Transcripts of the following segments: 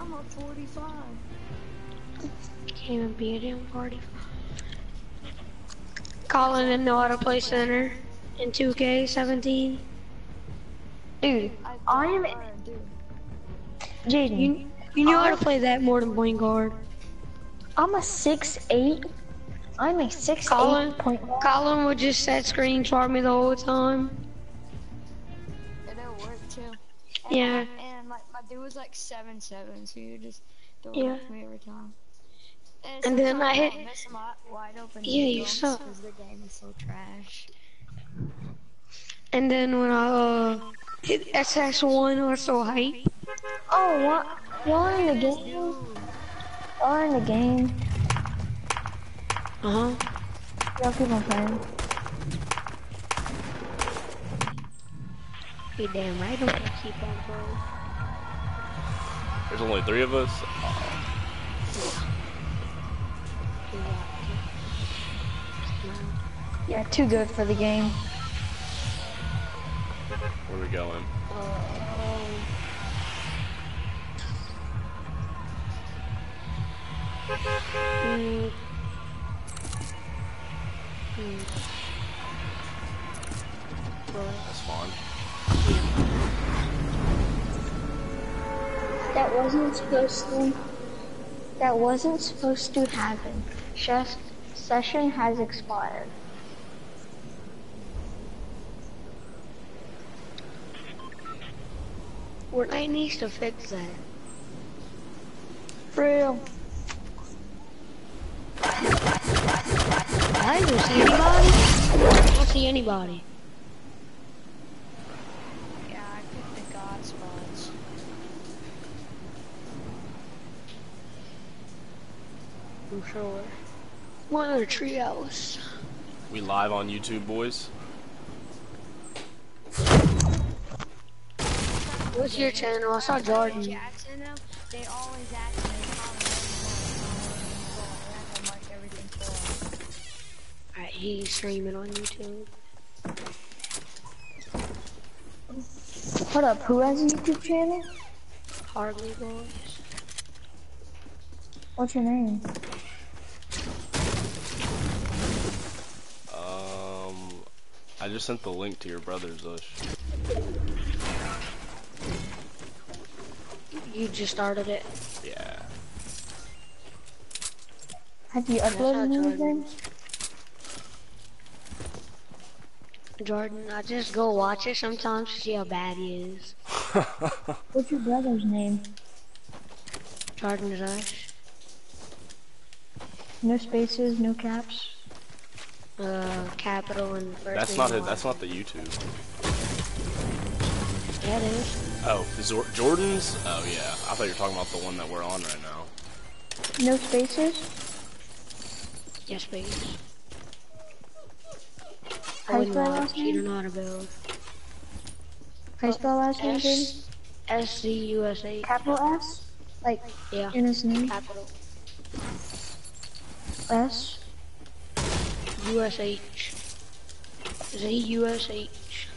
I'm on 45. Can't even be a damn party. Colin didn't know how to play center in 2K17. Dude, Dude. Jaden. You knew how to play that more than point guard. I'm a 6'8". I'm a 6'8" point guard. Colin would just set screens for me the whole time. And it worked too. Yeah. And my dude was like 7'7", so you just throw it Yeah. at me every time. And then I hit. Miss him wide open. Yeah, you suck. Because the game is so trash. And then when I hit SS1, I was so hype. Oh, what? Y'all in the game? Y'all in the game? Uh huh. Y'all keep on playing. You damn right, don't keep on playing. There's only 3 of us. Yeah, too good for the game. Where are we going? That's fine. That wasn't supposed to happen. Session has expired. Fortnite needs to fix that. For real. I don't see anybody. I don't see anybody. Yeah, I picked the god spots. I'm sure. One of the trios. We live on YouTube, boys. What's your channel? I saw Jordan. Jackson, they always ask me how I'm like everything for. Alright, he's streaming on YouTube. Hold up, who has a YouTube channel? Hardly Boys. What's your name? I just sent the link to your brother's Ush. You just started it. Yeah. Have you uploaded anything? Jordan, I just go watch it sometimes to see how bad he is. What's your brother's name? Jordan is Ush. No spaces, no caps. Capital and first That's name. not it. That's not the YouTube. Yeah, it is. Oh, Jordan's? Oh yeah. I thought you were talking about the one that we're on right now. No spaces? Yes, please. How you spell last You name? don't know how to build. How you spell last name, Jaden? S-C-U-S-H. Capital S? Like, Yeah. in his name? Capital. S? U-S-H. Z-U-S-H.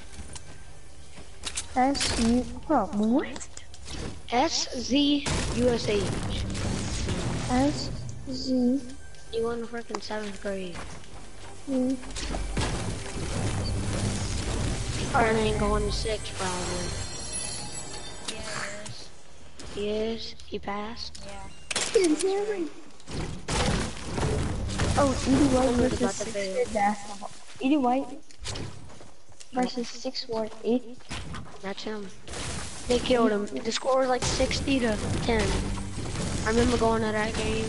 S, U, oh, what? S-Z-U-S-H. S, Z, You in freaking 7th grade. U. Or ain't going to 6th probably. Yeah, He is? He passed? yeah. Oh, Edie White Wonder versus about the 6 bid. Ward basketball. Edie White versus 6 Ward 8. That's him. They killed him. The score was like 60-10. I remember going to that game.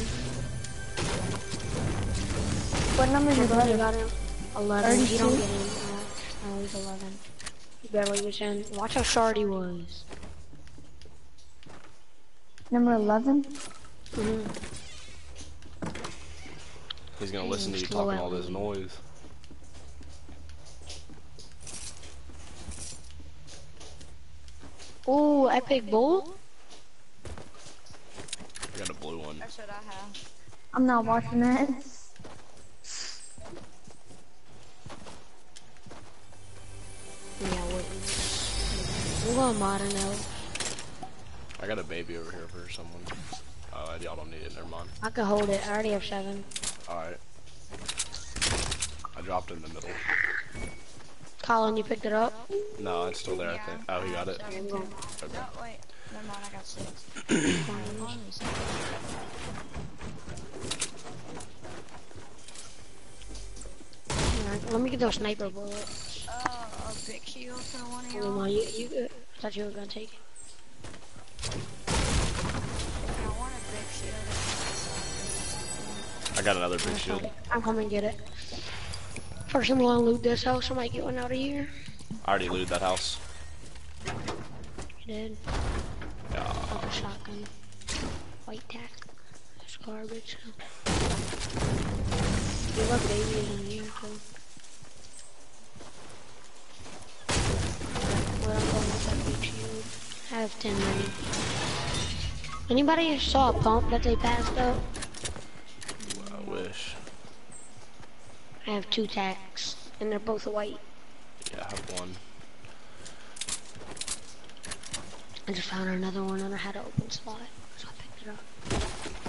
What number is your Brother brother? got him. 11. He 32? don't get him. No, he's 11. He barely gets in. Watch how short he was. Number 11? He's gonna listen to you Slow talking out all this lead. noise. Ooh, epic bull? You got a blue one. That's what I have. I'm not watching that. Yeah, I wouldn't. We're going modern elf. I got a baby over here for someone. Oh, y'all don't need it. Never mind. I can hold it. I already have 7. All right. I dropped it in the middle. Colin, you picked it up? No, it's still there. I Yeah, think. Oh, he got it. 7 too. Okay. No, wait. Never mind, I got 6. Alright, let me get those sniper bullets. A big shield for one of Come y'all. on, you I thought you were gonna take it. I want a big shield. I got another big shield. I'm coming to get it. First, I'm gonna loot this house. I might get one out of here. I already looted that house. You did. Yeah. Oh, a shotgun. White tack. It's garbage. You love babies in here too. Where I'm going with that big shield. I have 10 million. Anybody saw a pump that they passed up? I wish. I have 2 tacks, and they're both white. Yeah, I have 1. I just found another one and I had an open slot, so I picked it up.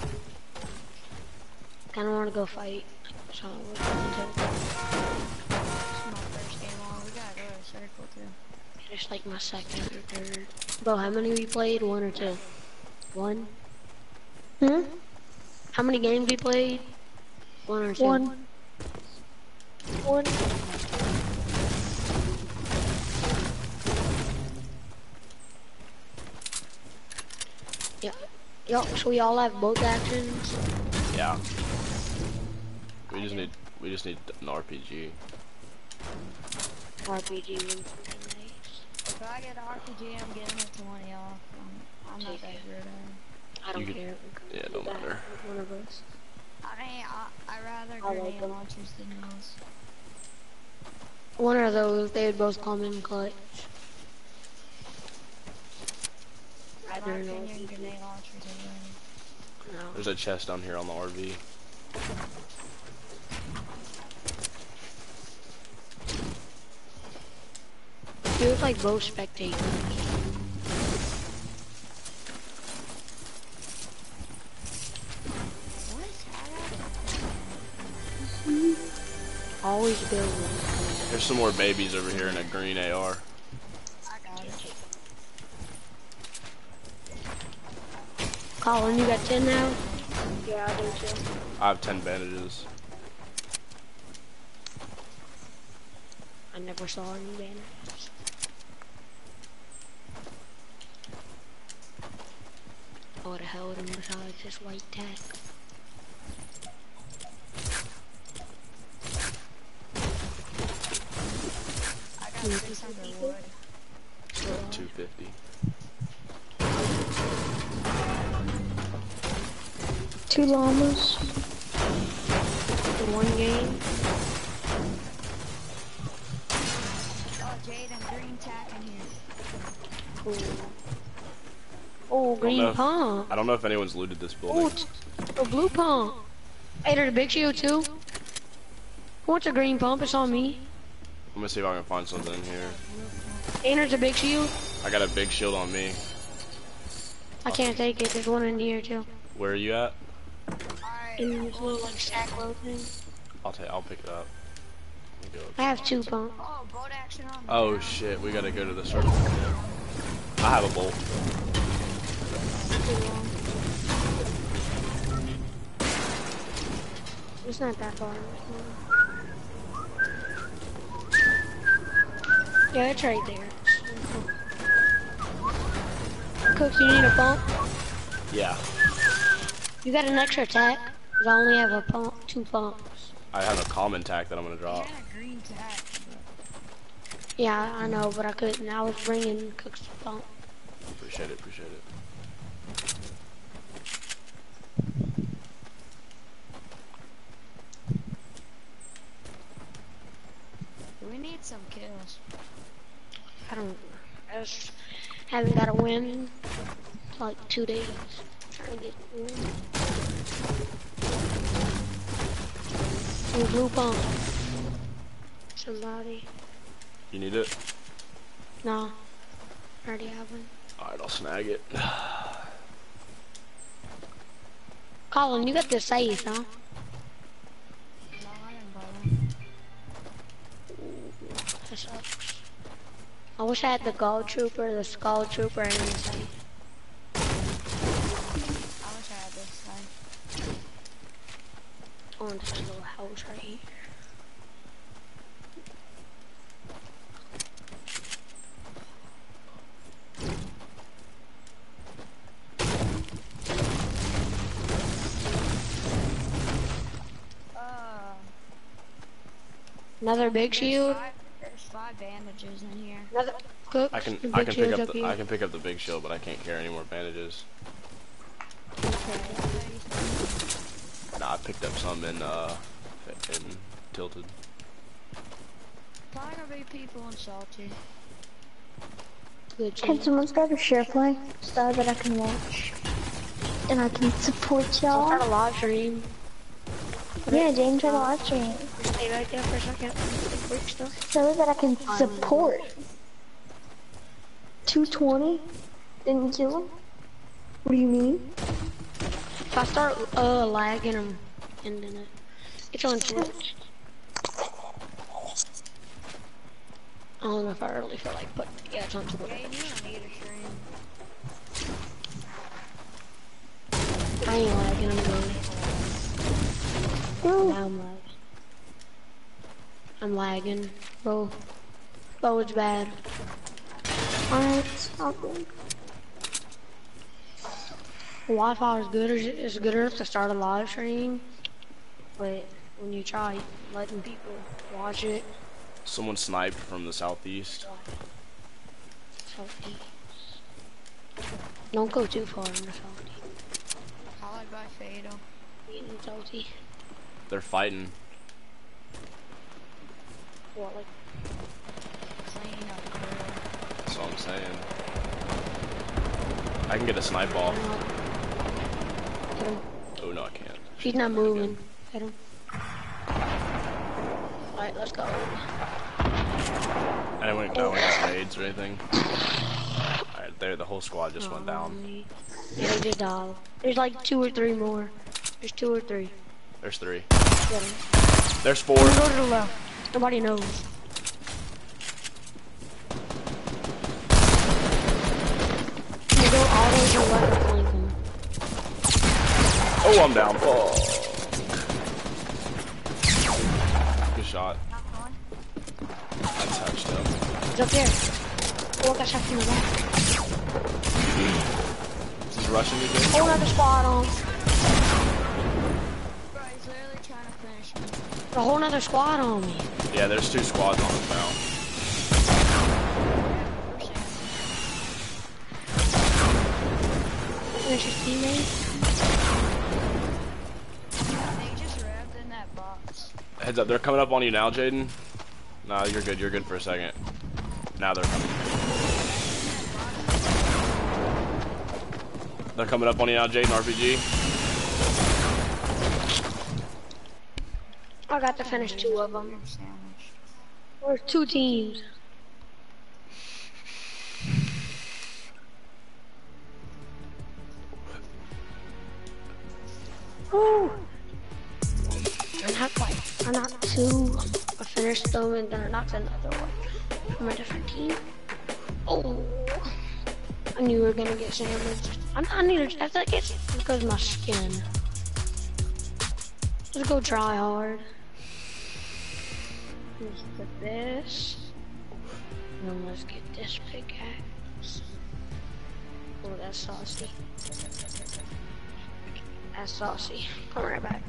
Kinda wanna go fight, so we're going to. This is my first game on. We gotta go to the circle too. It's like my second or third. Bro, how many we played? 1 or 2? 1? Hmm? How many games we played? 1 or 2? 1. 1. Yeah. Yo, so we all have both actions? Yeah. We just need an RPG. RPG. If I get an RPG, I'm getting it to one of y'all. I'm not that good at it. I don't You care. Yeah, it don't matter. One of us. I rather I like grenade them. launchers than those. One of those, they would both come in clutch. In my Rather than opinion, RPG. grenade launchers are better. No. There's a chest down here on the RV. You look like both spectators. What is that? Always building. There's some more babies over here in a green AR. I got it. Colin, you got 10 now? Yeah, I do too. I have 10 bandages. I never saw any banners. I would have held him besides this white tack. I got 600 wood. 250. 2 llamas. In one game. Oh, Jaden, green tack in here. Cool. Oh, green know. pump. I don't know if anyone's looted this Oh, building. a blue pump. Hey, there's a big shield too. Who wants a green pump? It's on me. I'm gonna see if I can find something in here. And there's a big shield. I got a big shield on me. I can't take it. There's one in here too. Where are you at? Alright. In this little like sack load thing. I'll pick it up. Let me go. I have 2 pumps. Oh, bolt action on me. Oh shit, we gotta go to the circle. I have a bolt. It's not that far. Yeah, it's right there. Cooks, you need a pump? Yeah. You got an extra attack? 'Cause I only have a pump, 2 pumps. I have a common tack that I'm gonna I drop. had a green tack. Yeah, I know, but I couldn't. I was bringing Cook's pump. Appreciate it, appreciate it. We need some kills. I just haven't got a win in like 2 days. Trying to get a win. Ooh, blue pump. Somebody. You need it? No. I already have one. Alright, I'll snag it. Colin, you got the safe, huh? No, I didn't buy one. That sucks. I wish I had the gold trooper, the skull trooper, and the safe. I wish I had this thing. I want this little house right here. Another big shield. There's 5 bandages in here. Another cook. I can pick up the big shield, but I can't carry any more bandages. Nah, I picked up some in Tilted. Probably gonna be people in Salty. Good Can shield. someone start a share play so that I can watch? And I can support I'll start y'all? a live stream. Yeah, James had a live stream. Stay right there for a second. Quick stuff. So that I can support. 220? Didn't kill him? What do you mean? If I start lagging, I'm ending it. It's on Twitch. I don't know if I really feel like, but yeah, it's on Twitch. Yeah, you don't need a stream. I ain't lagging, I'm good. Ooh. Now I'm lagging. I'm lagging, bro. Bro, it's bad. Alright, stop it. Wi-Fi is good, is good enough to start a live stream, but when you try letting people watch it, Someone sniped from the southeast. Southeast. Don't go too far in the Southeast. Followed by Fatal. In Southeast. They're fighting. What, like? Clean up crew. That's all I'm saying. I can get a snipe off. Hit him. Oh no, I can't. He's not moving. Hit him. Alright, let's go. I didn't get raids or anything. Alright, there, the whole squad just went down. Yeah, they just died. There's like 2 or 3 more. There's 2 or 3. There's 3. Get him. There's 4. Go to the left. Nobody knows. You go all the way to the left and flank him. Oh, I'm down. Oh. Good shot. Not one. I touched him. He's up there. Oh, I got shot from the back. He's rushing me, dude. Oh, another squad on. Bro, he's literally trying to finish me. A whole nother squad on me. Yeah, there's 2 squads on us now. There's your teammate. They just revved in that box. Heads up, they're coming up on you now, Jaden. Nah, you're good for a second. Now they're coming. They're coming up on you now, Jaden, RPG. I got to finish 2 of them. Sandwich. There's 2 teams. Woo! I knocked 2. I finished them and then I knocked another one from a different team. Oh, I knew we were gonna get sandwiched. I need to. I think it's because of my skin. Let's go try hard. Let's put this. And then let's get this pickaxe. Oh, that's saucy. That's saucy. Come right back.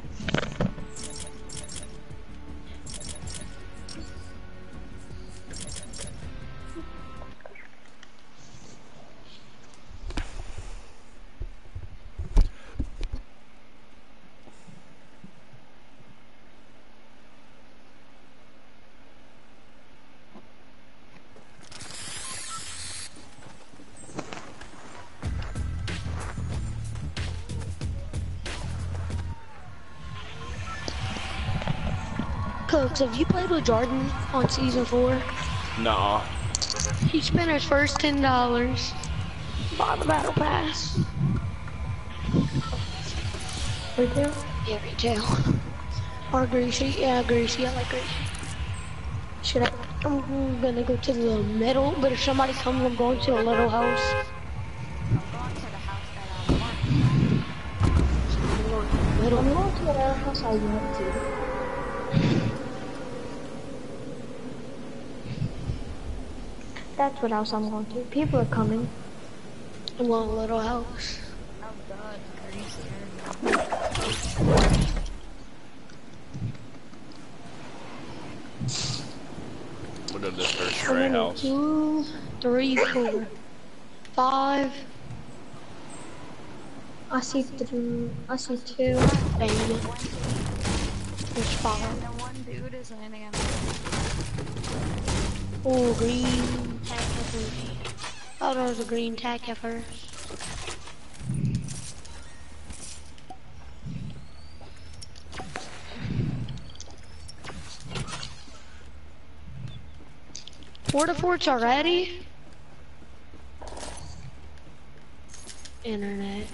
Cooks, have you played with Jordan on season 4? Nuh-uh. He spent his first $10. Bought the battle pass. Retail? Yeah, retail. Or greasy. Yeah, greasy. I like greasy. Should I? I'm gonna go to the middle, but if somebody comes, I'm going to the little house. I'm going to the house that I want. I'm going to the middle. I'm going to whatever house I want to. That's what house I'm going to. People are coming. I'm going to the little house. Oh god, greasy. We'll go to this first stray house. 2, 3, 4, 5. I see 2. Dang it. There's 5. The one dude is landing on me. Oh, green tack heifer. Oh, there was a green tack heifer. Porta forts already? Internet.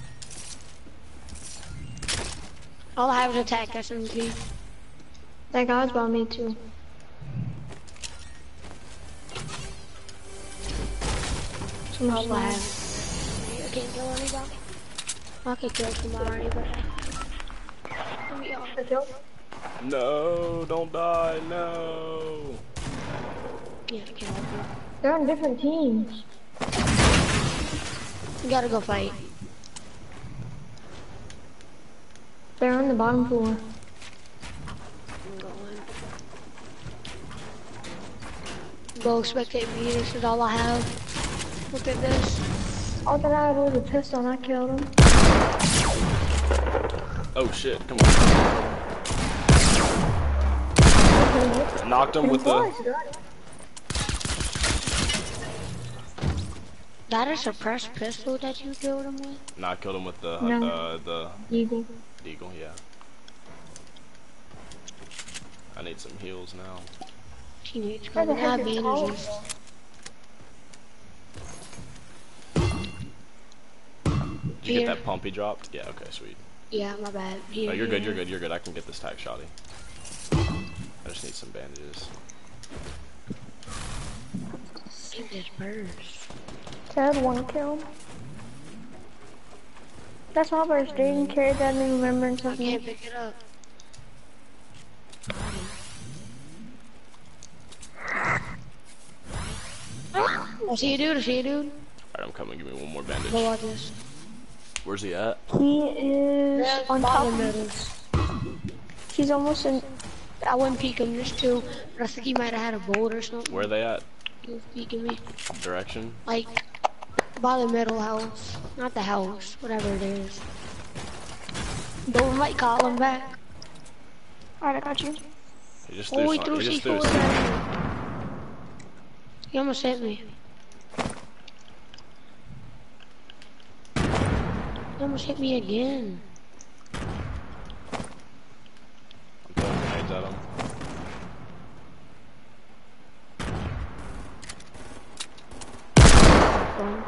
All I have is attack SMG. That guy's by me too. All I have. I can't kill anybody. I could kill somebody, but let me off. No, don't die, no. Yeah, I can't help you. They're on different teams. You gotta go fight. They're on the bottom floor. I'm going. Go spectate me, this is all I have. Look at this. All that I had was a pistol and I killed him. Oh shit, come on. Knocked him with the... That a suppressed pistol that you killed him with? Nah, I killed him with the... No. the Eagle. Eagle, yeah. I need some heals now. Teenage Where the girl, heck have is Paul? bandages. Did you Here. get that pump he dropped? Yeah, okay, sweet. Yeah, my bad. Here, No, you're good, here. you're good. I can get this tack shotty. I just need some bandages. Get this burst. Ted, 1 kill. That's my first day and carried that in remembrance I of me. can't pick it up. I see you, dude. I see you, dude. Alright, I'm coming. Give me one more bandage. Go watch this. Where's he at? He is on top Bottom of middles. He's almost in. I wouldn't peek him just too, but I think he might have had a bolt or something. Where are they at? He was peeking me. Direction? Like, by the middle house. Not the house, whatever it is. Don't might call him back. Alright, I got you. He just Oh, threw he some, threw he just C4 threw some. at me. He almost hit me. He almost hit me again. I'm throwing grenades at him. One.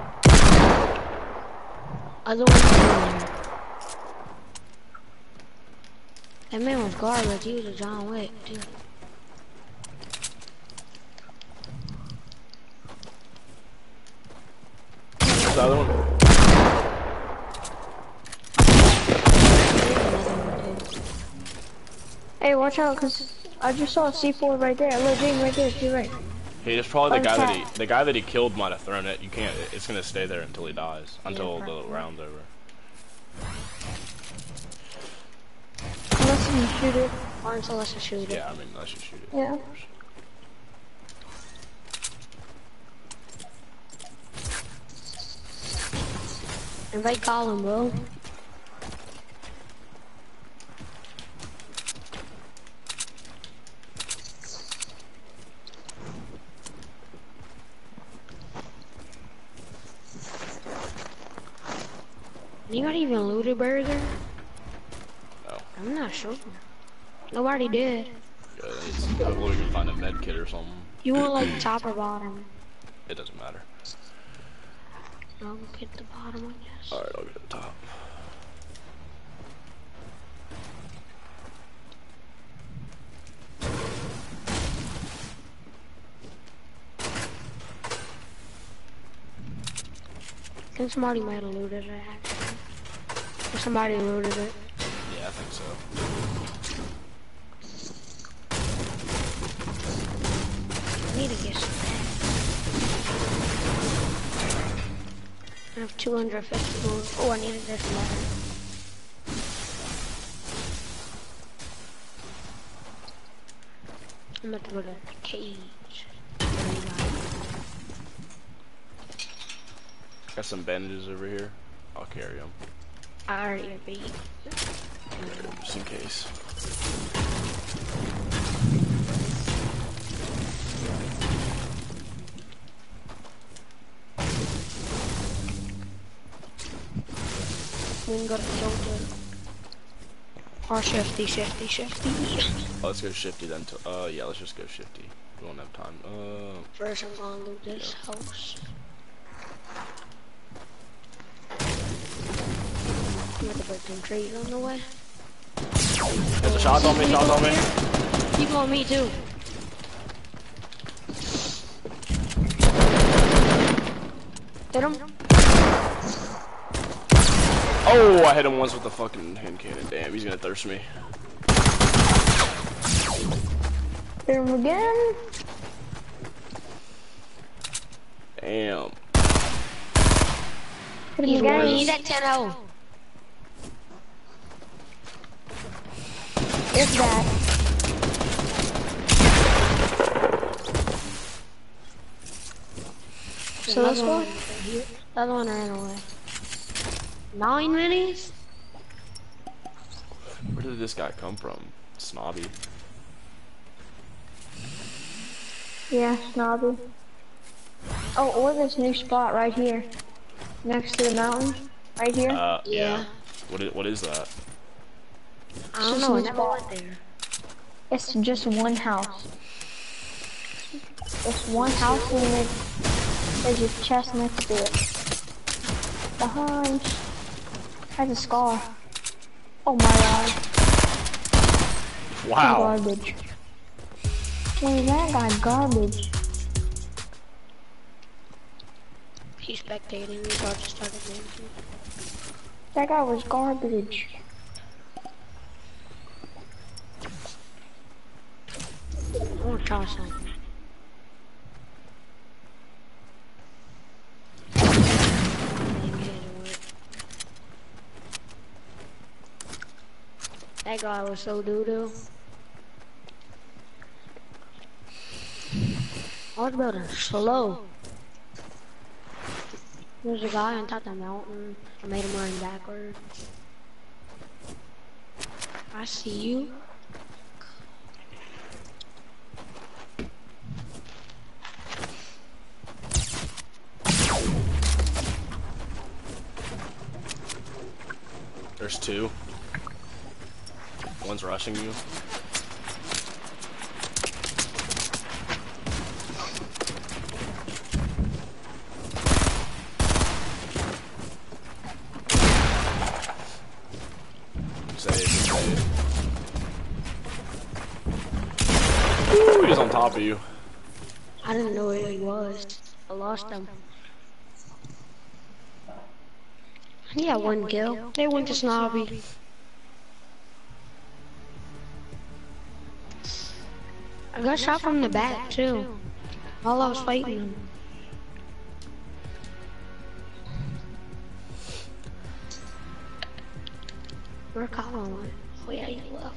Other one. That man was garbage. He was a John Wick, too. Where's the other one? Hey, watch out, cause I just saw a C4 right there. Look, Jane, right there. To your right. He is probably the Where's guy that he killed might have thrown it. You can't. It's gonna stay there until he dies. Until the probably. round's over. Unless you shoot it. Or until us to shoot it. Yeah, I mean, unless you shoot it. Yeah. Of course. Invite Colin, bro. Anybody even looted Burger? No. I'm not sure. Nobody did. Good. Hopefully we can find a med kit or something. You want like top or bottom? It doesn't matter. I'll get the bottom, I guess. Alright, I'll get to the top. think somebody might have looted it actually. Or somebody looted it. Yeah, I think so. I need to get some back. I have 250 gold. Oh, I needed this letter. I'm about to go to the cage. Got some bandages over here. I'll carry them. I already beat. Just in case. We can go to Soldier. Or Shifty. Oh, let's go Shifty then. Yeah, let's just go Shifty. We won't have time. First I'm gonna loot this house. I'm gonna put some trees on the way. There's a shot on me, shot on me. People on me too. Hit him. Oh, I hit him once with the fucking hand cannon. Damn, he's gonna thirst me. Hit him again. Damn. Hit him He's again. winning. He's at 10-0. It's that. So let's go. The other one ran away. 9 minis? Where did this guy come from? Snobby. Yeah, snobby. Oh, or this new spot right here. Next to the mountain. Right here. Yeah. What is that? I don't know, I never went there. It's just one house. It's one house and then there's a chest next to it. Behind. Has a scar. Oh my god. Wow. Garbage. Wait, that guy garbage. He's spectating me, so I just started dancing. That guy was garbage. I wanna try something. That guy was so doo-doo. I was building slow. There's a guy on top of the mountain. I made him run backwards. I see you. There's two. One's rushing you. Save. Ooh, he's on top of you. I didn't know where he was. I lost him. Yeah, one kill. They went to Snobby. I got shot from the back too, while I was fighting him. Where Colin went? Oh yeah, he left.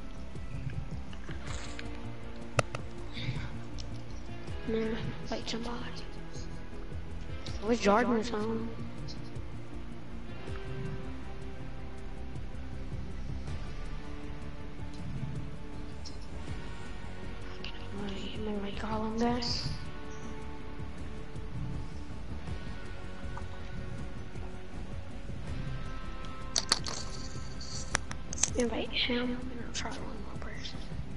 Nah, fight somebody. Where's Jordan's home? Wait, call him there. Invite him and I'll try one more person.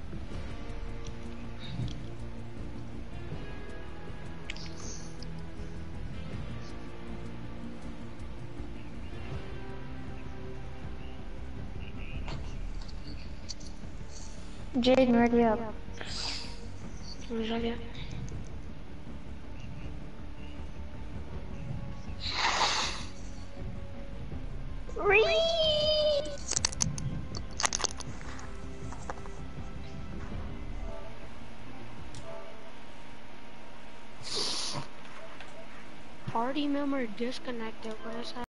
Jaden, ready up. Where's that at? Party member disconnected. What is that?